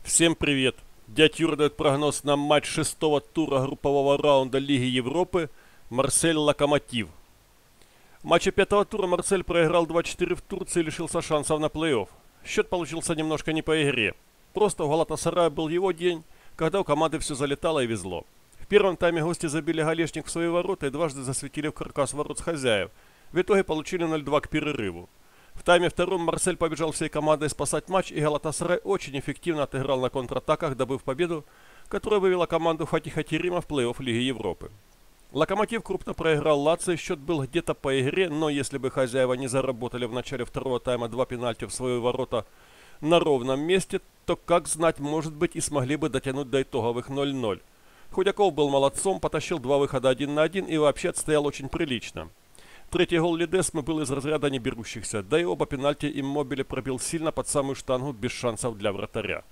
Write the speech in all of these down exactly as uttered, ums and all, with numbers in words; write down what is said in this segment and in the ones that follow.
Всем привет! Дядь Юра дает прогноз на матч шестого тура группового раунда Лиги Европы Марсель-Локомотив. В матче пятого тура Марсель проиграл два-четыре в Турции и лишился шансов на плей-офф. Счет получился немножко не по игре. Просто у Галатасарая был его день, когда у команды все залетало и везло. В первом тайме гости забили голешник в свои ворота и дважды засветили в каркас ворот с хозяев. В итоге получили ноль-два к перерыву. В тайме втором Марсель побежал всей командой спасать матч, и Галатасарай очень эффективно отыграл на контратаках, добыв победу, которая вывела команду Фатиха Терима в плей-офф Лиги Европы. Локомотив крупно проиграл Лацио, счет был где-то по игре, но если бы хозяева не заработали в начале второго тайма два пенальти в свои ворота на ровном месте, то, как знать, может быть, и смогли бы дотянуть до итоговых ноль-ноль. Худяков был молодцом, потащил два выхода один на один и вообще отстоял очень прилично. Третий гол Ледесмы был из разряда не берущихся, да и оба пенальти Иммобиле пробил сильно под самую штангу без шансов для вратаря.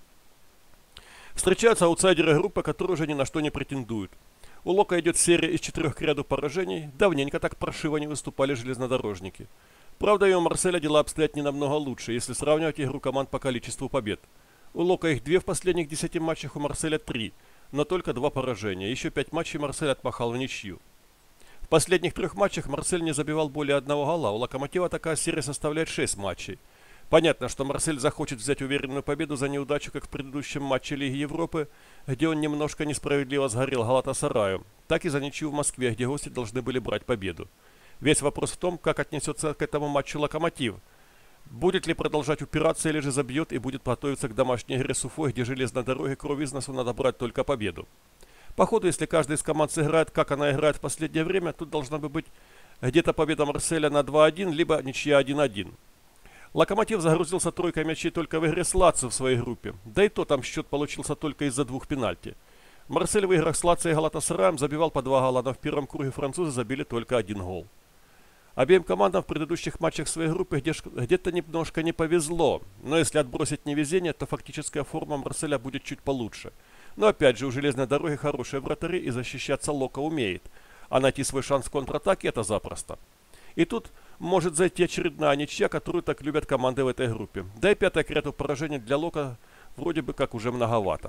Встречаются аутсайдеры группы, которые уже ни на что не претендуют. У Лока идет серия из четырех к ряду поражений, давненько так паршиво не выступали железнодорожники. Правда, и у Марселя дела обстоят не намного лучше, если сравнивать игру команд по количеству побед. У Лока их две в последних десяти матчах, у Марселя три, но только два поражения, еще пять матчей Марсель отмахал в ничью. В последних трех матчах Марсель не забивал более одного гола, у Локомотива такая серия составляет шесть матчей. Понятно, что Марсель захочет взять уверенную победу за неудачу, как в предыдущем матче Лиги Европы, где он немножко несправедливо сгорел Галатасараю, так и за ничью в Москве, где гости должны были брать победу. Весь вопрос в том, как отнесется к этому матчу Локомотив. Будет ли продолжать упираться или же забьет и будет готовиться к домашней игре с Уфой, где железной дороге кровь из носу надо брать только победу. Походу, если каждая из команд сыграет, как она играет в последнее время, тут должна бы быть где-то победа Марселя на два-один, либо ничья один-один. Локомотив загрузился тройкой мячей только в игре с Лацио в своей группе, да и то там счет получился только из-за двух пенальти. Марсель в играх с Лацио и Галатасараем забивал по два гола, но в первом круге французы забили только один гол. Обеим командам в предыдущих матчах своей группы где-то немножко не повезло, но если отбросить невезение, то фактическая форма Марселя будет чуть получше. Но опять же, у железной дороги хорошие вратари и защищаться Лока умеет, а найти свой шанс в контратаке это запросто. И тут может зайти очередная ничья, которую так любят команды в этой группе. Да и пятое к ряду поражений для Лока вроде бы как уже многовато.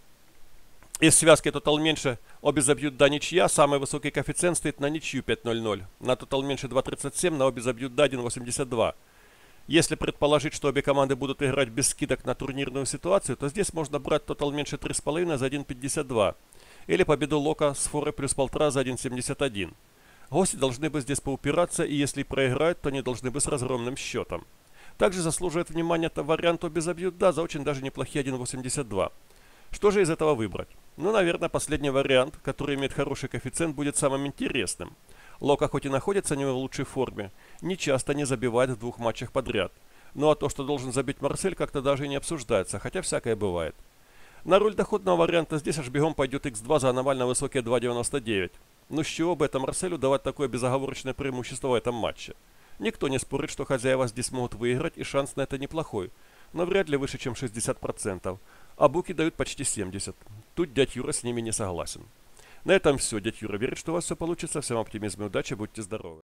Из связки тотал меньше, обе забьют да ничья, самый высокий коэффициент стоит на ничью пять ноль-ноль. На тотал меньше два тридцать семь, на обе забьют да один восемьдесят два. Если предположить, что обе команды будут играть без скидок на турнирную ситуацию, то здесь можно брать тотал меньше три с половиной за один пятьдесят два. Или победу Лока с форы плюс полтора за один семьдесят один. Гости должны бы здесь поупираться, и если проиграют, то они должны бы с разгромным счетом. Также заслуживает внимания вариант обе забьют да за очень даже неплохие один восемьдесят два. Что же из этого выбрать? Ну, наверное, последний вариант, который имеет хороший коэффициент, будет самым интересным. Лока хоть и находится не в лучшей форме, не часто не забивает в двух матчах подряд. Ну а то, что должен забить Марсель, как-то даже и не обсуждается, хотя всякое бывает. На роль доходного варианта здесь аж бегом пойдет икс два за аномально высокие два девяносто девять. Ну с чего бы это Марселю давать такое безоговорочное преимущество в этом матче? Никто не спорит, что хозяева здесь могут выиграть, и шанс на это неплохой, но вряд ли выше, чем шестьдесят процентов. А буки дают почти семьдесят процентов. Тут дядь Юра с ними не согласен. На этом все. Дядь Юра верит, что у вас все получится. Всем оптимизма и удачи. Будьте здоровы.